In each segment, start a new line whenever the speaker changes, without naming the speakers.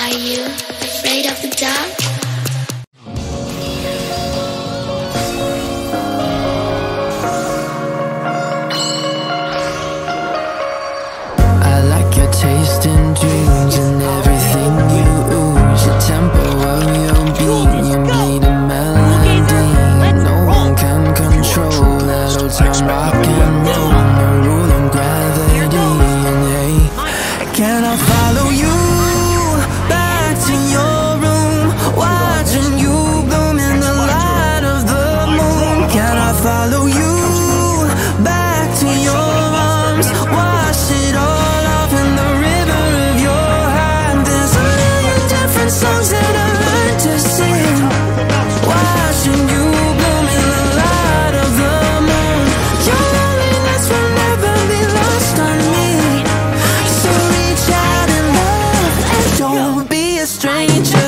Are you afraid of the dark?
I like your taste in dreams and everything you ooze. Your tempo of your beat, you bleed a melody. No one can control that old time rock and roll. No rule of gravity, and hey, can I follow you back to your room, watching you bloom in the light of the moon? Can I follow you back to your arms, wash it all off in the river of your heart? There's a million different songs that I learned to sing, watching you bloom in the light of the moon. Your loneliness will never be lost on me, so reach out and love and don't be a stranger.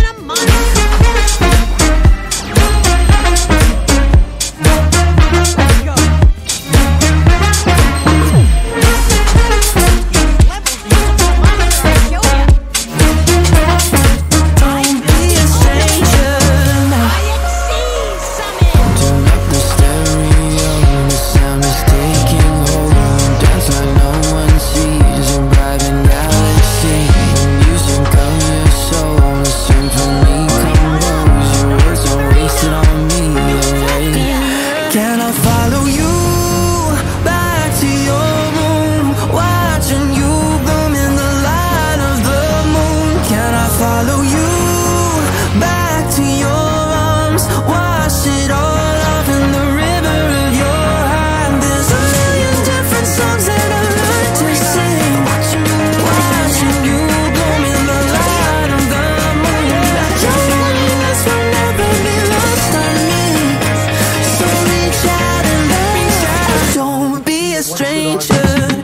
Can I follow you back to your room, watching you bloom in the light of the moon? Can I follow you back to your arms, wash it all off in the river of your heart? There's a million different songs that I learned to sing, watching you bloom in the light of the moon. Your loneliness will never be lost on me, so reach out and love, don't be a stranger.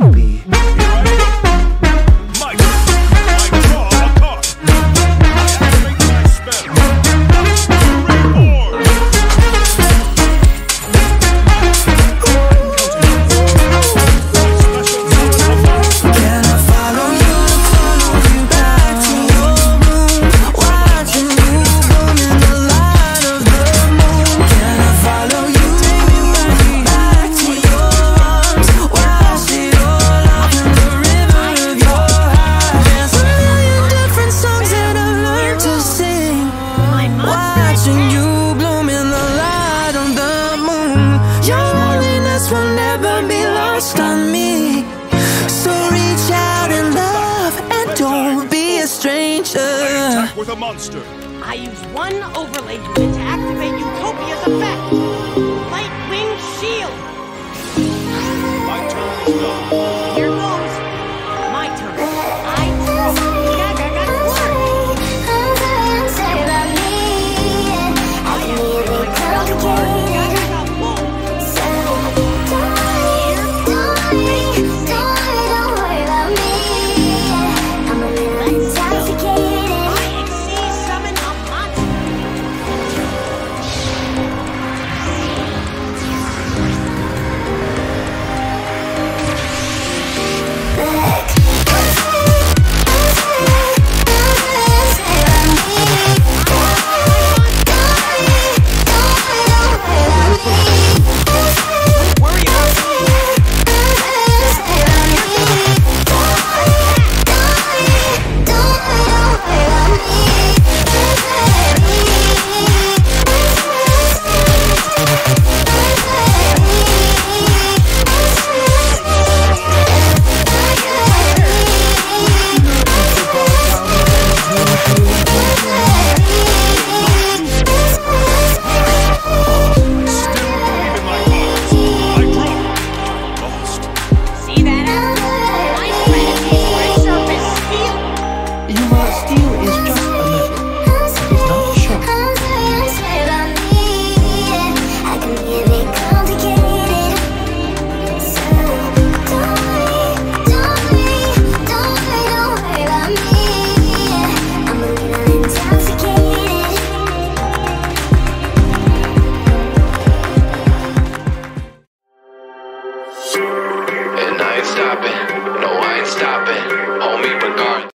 Can I follow you back to your room, watching you bloom in the light of the moon? Can I follow you back to your arms, wash it all off in the river of your heart? There's a million different songs that I learned to sing, watching you bloom in the light of the moon. Your loneliness will never be lost on me, so reach out and love and don't be a stranger.
Attack with a monster.
I use one overlay unit to activate Utopia's effect. Light Wing Shield.